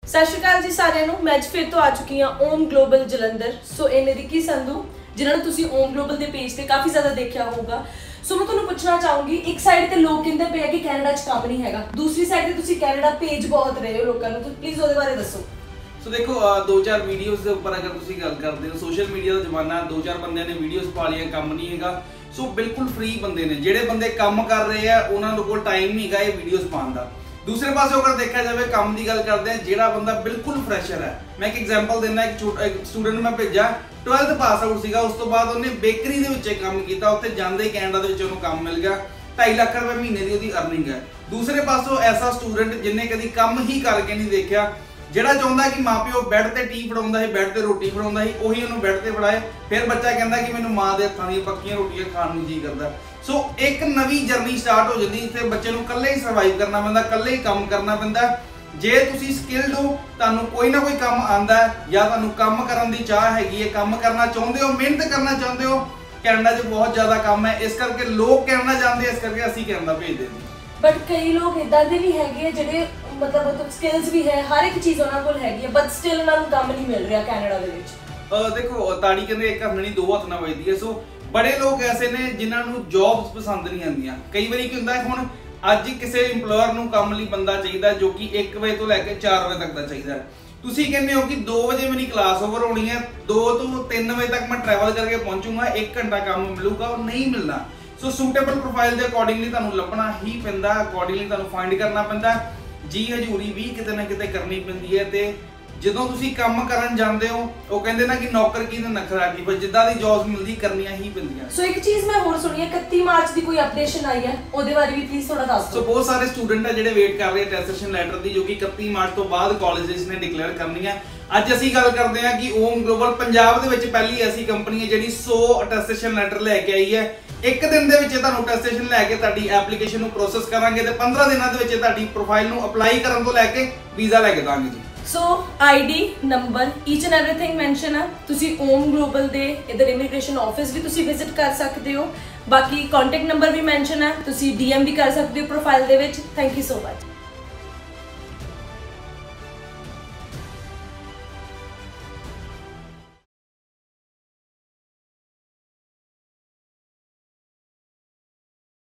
सत श्री अकाल जी सारिਆਂ ਨੂੰ। मैं ਅੱਜ फिर तो आ चुकी हाँ ओम ग्लोबल जलंधर। सो ਇਹ ਨਿੱਕੀ ਸੰਧੂ ਜਿਨ੍ਹਾਂ ਨੂੰ ਤੁਸੀਂ ओम ग्लोबल ਦੇ ਪੇਜ ਤੇ ਕਾਫੀ ਜ਼ਿਆਦਾ ਦੇਖਿਆ ਹੋਊਗਾ। ਸੋ ਮੈਂ ਤੁਹਾਨੂੰ ਪੁੱਛਣਾ ਚਾਹੂੰਗੀ, ਇੱਕ ਸਾਈਡ ਤੇ ਲੋਕ ਕਹਿੰਦੇ ਪਏ ਆ ਕਿ ਕੈਨੇਡਾ 'ਚ ਕੰਮ ਨਹੀਂ ਹੈਗਾ, ਦੂਸਰੀ ਸਾਈਡ ਤੇ ਤੁਸੀਂ ਕੈਨੇਡਾ ਭੇਜ ਬਹੁਤ ਰਹੇ ਹੋ ਲੋਕਾਂ ਨੂੰ, ਤਾਂ ਪਲੀਜ਼ ਉਹਦੇ ਬਾਰੇ ਦੱਸੋ। ਸੋ ਦੇਖੋ दो चार वीडियोस ਦੇ ਉੱਪਰ ਅਗਰ ਤੁਸੀਂ ਗੱਲ ਕਰਦੇ ਹੋ, ਸੋਸ਼ਲ ਮੀਡੀਆ ਦਾ ਜ਼ਮਾਨਾ, दो चार ਬੰਦਿਆਂ ਨੇ ਵੀਡੀਓਸ ਪਾ ਲਈਆਂ, ਕੰਮ ਨਹੀਂ ਹੈਗਾ। ਸੋ ਬਿਲਕੁਲ ਫ੍ਰੀ ਬੰਦੇ ਨੇ, ਜਿਹੜੇ ਬੰਦੇ ਕੰਮ ਕਰ ਰਹੇ ਆ ਉਹਨਾਂ ਨੂੰ ਕੋਲ ਟਾਈਮ ਨਹੀਂ ਹੈਗਾ ਇਹ ਵੀਡੀਓਸ ਪਾਉਣ ਦਾ। दूसरे पास अगर देखा जाए काम की गल करते हैं, जो बंदा बिल्कुल फ्रैशर है, मैं एक एग्जाम्पल देना, एक स्टूडेंट मैं भेजा 12th पास आउट सीगा, उस तो बाद उन्हें बेकरी दे विच काम किया, उत्थे जांदे कैनेडा दे विच उन्हें काम मिल गया, 2.5 लाख रुपए महीने की अर्निंग है। दूसरे पासों ऐसा स्टूडेंट जिन्हें कभी काम ही करके नहीं देखा, ਜਿਹੜਾ ਚਾਹੁੰਦਾ ਕਿ ਮਾਪਿਓ ਬੈੱਡ ਤੇ ਟੀ ਫੜਾਉਂਦਾ ਹੈ, ਬੈੱਡ ਤੇ ਰੋਟੀ ਫੜਾਉਂਦਾ ਹੈ, ਉਹੀ ਉਹਨੂੰ ਬੈੱਡ ਤੇ ਫੜਾਏ, ਫਿਰ ਬੱਚਾ ਕਹਿੰਦਾ ਕਿ ਮੈਨੂੰ ਮਾਂ ਦੇ ਹੱਥਾਂ ਦੀਆਂ ਪੱਕੀਆਂ ਰੋਟੀਆਂ ਖਾਣ ਨੂੰ ਜੀ ਕਰਦਾ। ਸੋ ਇੱਕ ਨਵੀਂ ਜਰਨੀ ਸਟਾਰਟ ਹੋ ਜਾਂਦੀ, ਇੱਥੇ ਬੱਚੇ ਨੂੰ ਇਕੱਲੇ ਹੀ ਸਰਵਾਈਵ ਕਰਨਾ ਪੈਂਦਾ, ਇਕੱਲੇ ਹੀ ਕੰਮ ਕਰਨਾ ਪੈਂਦਾ। ਜੇ ਤੁਸੀਂ ਸਕਿਲਡ ਹੋ, ਤੁਹਾਨੂੰ ਕੋਈ ਨਾ ਕੋਈ ਕੰਮ ਆਂਦਾ ਹੈ, ਜਾਂ ਤੁਹਾਨੂੰ ਕੰਮ ਕਰਨ ਦੀ ਚਾਹ ਹੈਗੀ ਹੈ, ਕੰਮ ਕਰਨਾ ਚਾਹੁੰਦੇ ਹੋ, ਮਿਹਨਤ ਕਰਨਾ ਚਾਹੁੰਦੇ ਹੋ, ਕੈਨੇਡਾ 'ਚ ਬਹੁਤ ਜ਼ਿਆਦਾ ਕੰਮ ਹੈ, ਇਸ ਕਰਕੇ ਲੋਕ ਕੈਨੇਡਾ ਜਾਂਦੇ, ਇਸ ਕਰਕੇ ਅਸੀਂ ਕੈਨੇਡਾ ਭੇਜਦੇ ਹਾਂ। बट कई लोग इदा दे भी हैगे ਜਿਹੜੇ मतलब स्किल्स भी है, हर एक चीज ਉਹਨਾਂ ਕੋਲ ਹੈਗੀ ਹੈ, बट स्टिल ਉਹਨਾਂ ਨੂੰ ਕੰਮ ਨਹੀਂ ਮਿਲ ਰਿਹਾ ਕੈਨੇਡਾ ਦੇ ਵਿੱਚ। ਦੇਖੋ ਤਾੜੀ ਕਹਿੰਦੇ ਇੱਕ ਹੱਥ ਨਹੀਂ ਦੋ ਹੱਥ ਨਾਲ ਵੱਜਦੀ ਹੈ। ਸੋ ਬੜੇ ਲੋਕ ਐਸੇ ਨੇ ਜਿਨ੍ਹਾਂ ਨੂੰ ਜੌਬਸ ਪਸੰਦ ਨਹੀਂ ਆਉਂਦੀਆਂ। ਕਈ ਵਾਰੀ ਕੀ ਹੁੰਦਾ, ਹੁਣ ਅੱਜ ਕਿਸੇ ਇੰਪਲੋਇਰ ਨੂੰ ਕੰਮ ਲਈ ਬੰਦਾ ਚਾਹੀਦਾ ਜੋ ਕਿ 1 ਵਜੇ ਤੋਂ ਲੈ ਕੇ 4 ਵਜੇ ਤੱਕ ਦਾ ਚਾਹੀਦਾ। ਤੁਸੀਂ ਕਹਿੰਦੇ ਹੋ ਕਿ 2 ਵਜੇ ਮੇਰੀ ਕਲਾਸ ਓਵਰ ਹੋਣੀ ਹੈ, 2 ਤੋਂ 3 ਵਜੇ ਤੱਕ ਮੈਂ ਟਰੈਵਲ ਕਰਕੇ ਪਹੁੰਚੂਗਾ, 1 ਘੰਟਾ ਕੰਮ ਮਿਲੂਗਾ, ਉਹ ਨਹੀਂ ਮਿਲਣਾ। ਸੋ सूटेबल प्रोफाइल के अकॉर्डिंगली ਤੁਹਾਨੂੰ ਲੱਭਣਾ ਹੀ ਪੈਂਦਾ, ਅਕੋਰਡਿੰਗਲੀ ਤੁਹਾਨੂੰ ਫਾਈਂਡ ਕਰਨਾ ਪੈਂਦਾ। ਜੀ ਹਜ਼ੂਰੀ ਵੀ ਕਿਤੇ ਨਾ ਕਿਤੇ ਕਰਨੀ ਪੈਂਦੀ ਹੈ। ਤੇ ਜਦੋਂ ਤੁਸੀਂ ਕੰਮ ਕਰਨ ਜਾਂਦੇ ਹੋ, ਉਹ ਕਹਿੰਦੇ ਨਾ ਕਿ ਨੌਕਰ ਕੀ ਤੇ ਨਖਰਾ ਕੀ, ਪਰ ਜਿੱਦਾਂ ਦੀ ਜੌਬਸ ਮਿਲਦੀ ਕਰਨੀਆਂ ਹੀ ਪੈਂਦੀਆਂ। ਸੋ ਇੱਕ ਚੀਜ਼ ਮੈਂ ਹੋਰ ਸੁਣੀ ਹੈ, 31 ਮਾਰਚ ਦੀ ਕੋਈ ਅਪਡੇਸ਼ਨ ਆਈ ਹੈ, ਉਹਦੇ ਬਾਰੇ ਵੀ ਪਲੀਜ਼ ਥੋੜਾ ਦੱਸ ਦਿਓ। ਸੋ ਬਹੁਤ ਸਾਰੇ ਸਟੂਡੈਂਟ ਹੈ ਜਿਹੜੇ ਵੇਟ ਕਰ ਰਹੇ ਅਟੈਸਟੇਸ਼ਨ ਲੈਟਰ ਦੀ, ਜੋ ਕਿ 31 ਮਾਰਚ ਤੋਂ ਬਾਅਦ ਕਾਲਜਸ ਨੇ ਡਿਕਲੇਅਰ ਕਰਨੀ ਹੈ। ਅੱਜ ਅਸੀਂ ਗੱਲ ਕਰਦੇ ਹਾਂ ਕਿ ਓਮ ਗਲੋਬਲ ਪੰਜਾਬ ਦੇ ਵਿੱਚ ਪਹਿਲੀ ਐਸੀ ਕੰਪਨੀ ਹੈ ਜਿਹੜੀ 100 ਅਟੈਸਟੇਸ਼ਨ ਲੈਟਰ ਲੈ ਕੇ ਆਈ ਹੈ। ਇੱਕ ਦਿਨ ਦੇ ਵਿੱਚ ਤੁਹਾਨੂੰ ਅਟੈਸਟੇਸ਼ਨ ਲੈ ਕੇ ਤੁਹਾਡੀ ਐਪਲੀਕੇਸ਼ਨ ਨੂੰ ਪ੍ਰੋਸੈਸ ਕਰਾਂਗੇ ਤੇ 15 ਦਿਨਾਂ ਦੇ ਵਿੱਚ ਤੁਹਾਡੀ ਪ੍ਰੋਫਾਈਲ ਨੂੰ ਅਪਲਾਈ ਕਰਨ ਤੋਂ ਲੈ ਕੇ ਵੀਜ਼ਾ ਲੈ ਕੇ ਦਾਂਗੇ ਜੀ। So ID number each and everything mention ਹੈ। ਤੁਸੀਂ ਓਮ ਗਲੋਬਲ ਦੇ ਇਧਰ ਇਮੀਗ੍ਰੇਸ਼ਨ ਆਫਿਸ ਵੀ ਤੁਸੀਂ ਵਿਜ਼ਿਟ ਕਰ ਸਕਦੇ ਹੋ। ਬਾਕੀ ਕੰਟੈਕਟ ਨੰਬਰ ਵੀ ਮੈਂਸ਼ਨ ਹੈ, ਤੁਸੀਂ ਡੀਐਮ ਵੀ ਕਰ ਸਕਦੇ ਹੋ ਪ੍ਰੋਫਾਈਲ ਦੇ ਵਿੱਚ। Thank you so much.